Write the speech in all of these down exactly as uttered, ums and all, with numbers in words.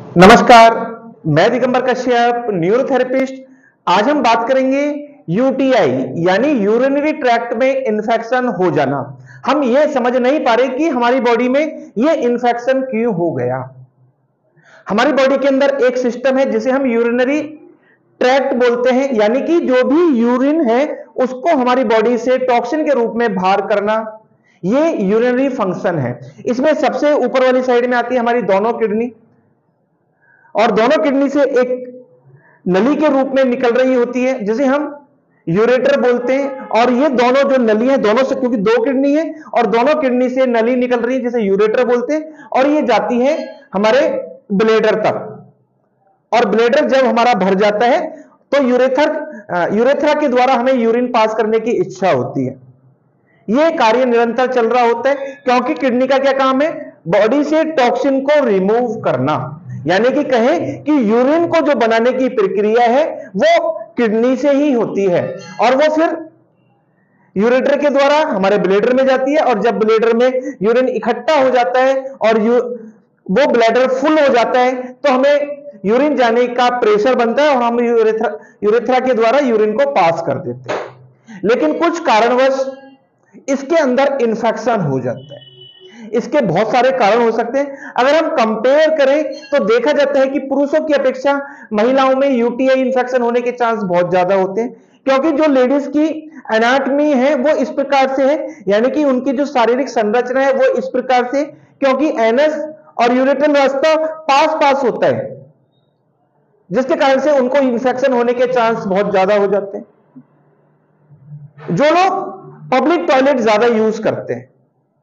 नमस्कार, मैं दिगंबर कश्यप, न्यूरोथेरेपिस्ट। आज हम बात करेंगे यूटीआई यानी यूरिनरी ट्रैक्ट में इंफेक्शन हो जाना। हम ये समझ नहीं पा रहे कि हमारी बॉडी में ये इंफेक्शन क्यों हो गया। हमारी बॉडी के अंदर एक सिस्टम है जिसे हम यूरिनरी ट्रैक्ट बोलते हैं, यानी कि जो भी यूरिन है उसको हमारी बॉडी से टॉक्सिन के रूप में बाहर करना, ये यूरिनरी फंक्शन है। इसमें सबसे ऊपर वाली साइड में आती है हमारी दोनों किडनी, और दोनों किडनी से एक नली के रूप में निकल रही होती है जिसे हम यूरेटर बोलते हैं। और ये दोनों जो नली है, दोनों से, क्योंकि दो किडनी है और दोनों किडनी से नली निकल रही है जिसे यूरेटर बोलते हैं, और ये जाती है हमारे ब्लेडर तक। और ब्लेडर जब हमारा भर जाता है तो यूरेथर यूरेथ्रा के द्वारा हमें यूरिन पास करने की इच्छा होती है। ये कार्य निरंतर चल रहा होता है क्योंकि किडनी का क्या काम है? बॉडी से टॉक्सिन को रिमूव करना, यानी कि कहें कि यूरिन को जो बनाने की प्रक्रिया है वो किडनी से ही होती है, और वो फिर यूरेटर के द्वारा हमारे ब्लेडर में जाती है। और जब ब्लेडर में यूरिन इकट्ठा हो जाता है और यू, वो ब्लैडर फुल हो जाता है तो हमें यूरिन जाने का प्रेशर बनता है और हम यूरेथ्रा यूरेथ्रा के द्वारा यूरिन को पास कर देते हैं। लेकिन कुछ कारणवश इसके अंदर इंफेक्शन हो जाता है। इसके बहुत सारे कारण हो सकते हैं। अगर हम कंपेयर करें तो देखा जाता है कि पुरुषों की अपेक्षा महिलाओं में यूटीआई इंफेक्शन होने के चांस बहुत ज्यादा होते हैं, क्योंकि जो लेडीज की एनाटॉमी है वो इस प्रकार से है, यानी कि उनकी जो शारीरिक संरचना है वो इस प्रकार से, क्योंकि एनस और यूरेटल रास्ता पास पास होता है, जिसके कारण से उनको इंफेक्शन होने के चांस बहुत ज्यादा हो जाते हैं। जो लोग पब्लिक टॉयलेट ज्यादा यूज करते हैं,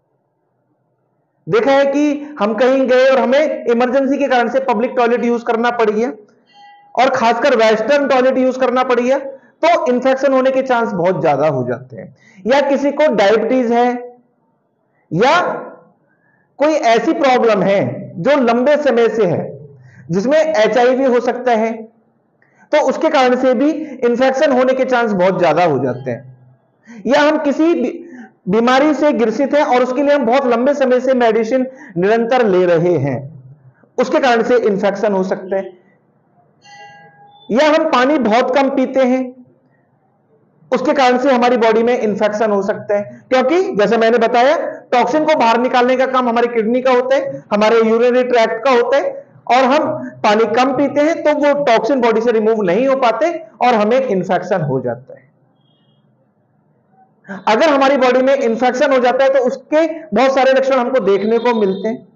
देखा है कि हम कहीं गए और हमें इमरजेंसी के कारण से पब्लिक टॉयलेट यूज करना पड़ गया, और खासकर वेस्टर्न टॉयलेट यूज करना पड़ गया, तो इंफेक्शन होने के चांस बहुत ज्यादा हो जाते हैं। या किसी को डायबिटीज है या कोई ऐसी प्रॉब्लम है जो लंबे समय से है, जिसमें एचआईवी हो सकता है, तो उसके कारण से भी इंफेक्शन होने के चांस बहुत ज्यादा हो जाते हैं। या हम किसी बीमारी से ग्रसित हैं और उसके लिए हम बहुत लंबे समय से मेडिसिन निरंतर ले रहे हैं, उसके कारण से इंफेक्शन हो सकता है। या हम पानी बहुत कम पीते हैं, उसके कारण से हमारी बॉडी में इंफेक्शन हो सकता है, क्योंकि जैसे मैंने बताया टॉक्सिन को बाहर निकालने का काम हमारी किडनी का होता है, हमारे यूरिनरी ट्रैक्ट का होता है, और हम पानी कम पीते हैं तो वो टॉक्सिन बॉडी से रिमूव नहीं हो पाते और हमें इंफेक्शन हो जाता है। अगर हमारी बॉडी में इंफेक्शन हो जाता है तो उसके बहुत सारे लक्षण हमको देखने को मिलते हैं,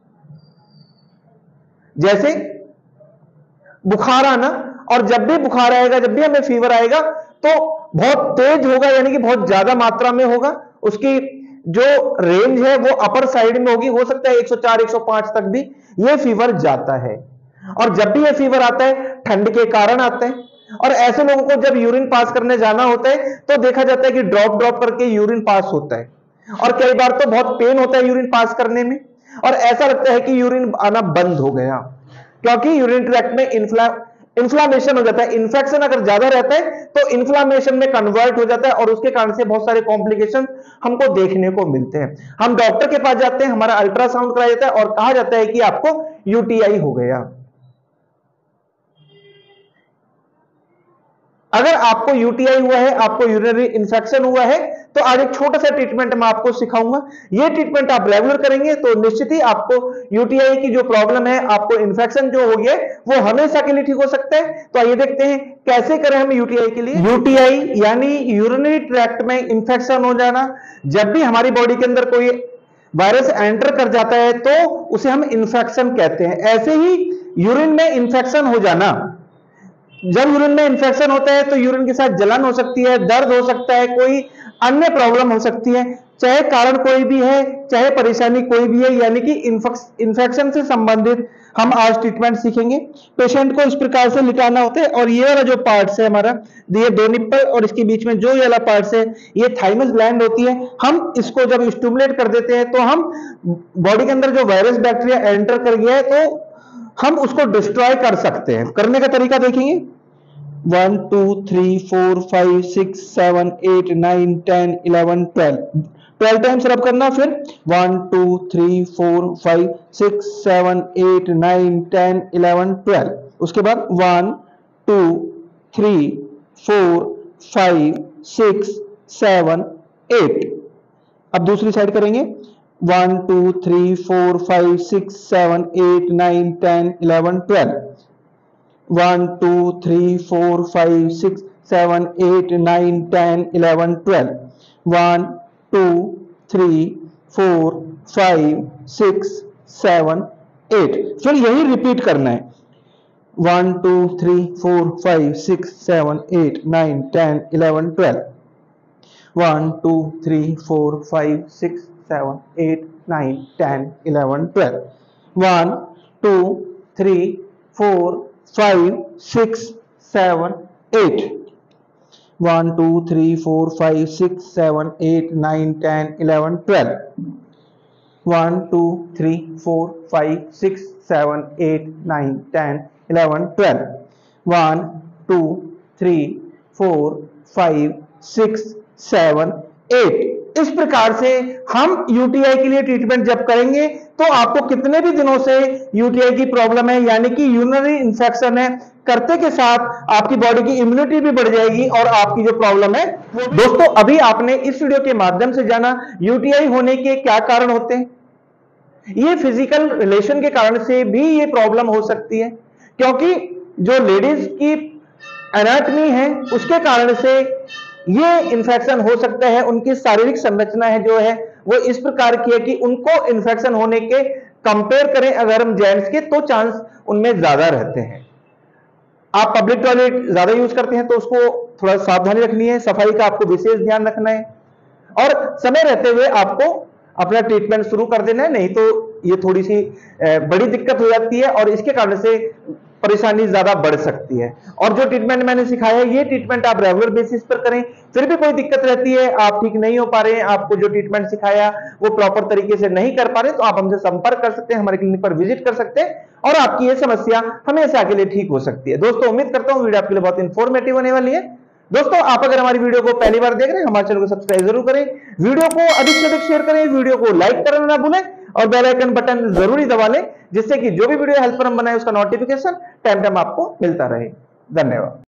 जैसे बुखार आना। और जब भी बुखार आएगा, जब भी हमें फीवर आएगा तो बहुत तेज होगा, यानी कि बहुत ज्यादा मात्रा में होगा। उसकी जो रेंज है वो अपर साइड में होगी, हो सकता है एक सौ चार एक सौ पाँच तक भी ये फीवर जाता है। और जब भी ये फीवर आता है ठंड के कारण आता है, और ऐसे लोगों को जब यूरिन पास करने जाना होता है तो देखा जाता है कि ड्रॉप ड्रॉप करके यूरिन पास होता है, और कई बार तो बहुत पेन होता है यूरिन पास करने में, और ऐसा लगता है कि यूरिन आना बंद हो गया, क्योंकि यूरिन ट्रैक्ट में इन्फ्ला इन्फ्लामेशन हो जाता है। इन्फेक्शन अगर ज्यादा रहता है तो इन्फ्लामेशन में कन्वर्ट हो जाता है, और उसके कारण से बहुत सारे कॉम्प्लिकेशन हमको देखने को मिलते हैं। हम डॉक्टर के पास जाते हैं, हमारा अल्ट्रासाउंड कराया जाता है और कहा जाता है कि आपको यूटीआई हो गया। अगर आपको यूटीआई हुआ है, आपको यूरिनरी इन्फेक्शन हुआ है, तो आज एक छोटा सा ट्रीटमेंट मैं आपको सिखाऊंगा। ये ट्रीटमेंट आप रेगुलर करेंगे तो निश्चित ही आपको यूटीआई की जो प्रॉब्लम है, आपको इन्फेक्शन जो हो गया वो हमेशा के लिए ठीक हो सकता है। तो आइए देखते हैं कैसे करें हम यूटीआई के लिए। यूटीआई यानी यूरिनरी ट्रैक्ट में इंफेक्शन हो जाना। जब भी हमारी बॉडी के अंदर कोई वायरस एंटर कर जाता है तो उसे हम इंफेक्शन कहते हैं। ऐसे ही यूरिन में इंफेक्शन हो जाना, जब यूरिन में इंफेक्शन होता है तो यूरिन के साथ जलन हो सकती है, दर्द हो सकता है, कोई अन्य प्रॉब्लम हो सकती है, चाहे कारण कोई भी है, चाहे परेशानी कोई भी है, यानी कि इंफेक्शन से संबंधित हम आज ट्रीटमेंट सीखेंगे। पेशेंट को इस प्रकार से लिटाना होता है, और ये वाला जो पार्ट है हमारा, ये दो निप्पल और इसके बीच में जो ये वाला पार्ट है ये थाइमस ग्लैंड होती है। हम इसको जब स्टिमुलेट कर देते हैं तो हम बॉडी के अंदर जो वायरस बैक्टीरिया एंटर कर गया है तो हम उसको डिस्ट्रॉय कर सकते हैं। करने का तरीका देखेंगे, one two three four five six seven eight nine ten eleven twelve twelve times rub करना, फिर one two three four five six seven eight nine ten eleven twelve. उसके बाद one two three four five six seven eight. अब दूसरी side करेंगे, one two three four five six seven eight nine ten eleven twelve. One two three four five six seven eight nine ten eleven twelve. One two three four five six seven eight. फिर यही repeat करना है, one two three four five six seven eight nine ten eleven twelve. One two three four five six seven eight nine ten eleven twelve. One two three four five six seven eight. One two three four five six seven eight nine ten eleven twelve. One two three four five six seven eight nine ten eleven twelve. One two three four five six seven eight. इस प्रकार से हम UTI के लिए treatment जब करेंगे तो आपको कितने भी दिनों से यूटीआई की प्रॉब्लम है यानी कि यूरिनरी इन्फेक्शन है, करते के साथ आपकी बॉडी की इम्यूनिटी भी बढ़ जाएगी और आपकी जो प्रॉब्लम है वो। दोस्तों, अभी आपने इस वीडियो के माध्यम से जाना यूटीआई होने के क्या कारण होते हैं। ये फिजिकल रिलेशन के कारण से भी ये प्रॉब्लम हो सकती है, क्योंकि जो लेडीज की एनाटमी है उसके कारण से ये इन्फेक्शन हो सकता है। उनकी शारीरिक संरचना है जो है वो इस प्रकार की है कि उनको इन्फेक्शन होने के कंपेयर करें अगर हम जेंट्स के तो चांस उनमें ज्यादा रहते हैं। आप पब्लिक टॉयलेट ज्यादा यूज करते हैं तो उसको थोड़ा सावधानी रखनी है, सफाई का आपको विशेष ध्यान रखना है और समय रहते हुए आपको अपना ट्रीटमेंट शुरू कर देना है, नहीं तो ये थोड़ी सी बड़ी दिक्कत हो जाती है और इसके कारण से परेशानी ज्यादा बढ़ सकती है। और जो ट्रीटमेंट मैंने सिखाया है ये ट्रीटमेंट आप रेगुलर बेसिस पर करें। फिर भी कोई दिक्कत रहती है, आप ठीक नहीं हो पा रहे हैं, आपको जो ट्रीटमेंट सिखाया वो प्रॉपर तरीके से नहीं कर पा रहे, तो आप हमसे संपर्क कर सकते हैं, हमारे क्लिनिक पर विजिट कर सकते हैं और आपकी ये समस्या हमेशा के लिए ठीक हो सकती है। दोस्तों, उम्मीद करता हूं वीडियो आपके लिए बहुत इंफॉर्मेटिव होने वाली है। दोस्तों, आप अगर हमारी वीडियो को पहली बार देख रहे हैं हमारे चैनल को सब्सक्राइब जरूर करें, वीडियो को अधिक से अधिक शेयर करें, वीडियो को लाइक करना ना भूलें और बेल आइकन बटन जरूरी दबा लें जिससे कि जो भी वीडियो हेल्प पर हम बनाए उसका नोटिफिकेशन टाइम टाइम आपको मिलता रहे। धन्यवाद।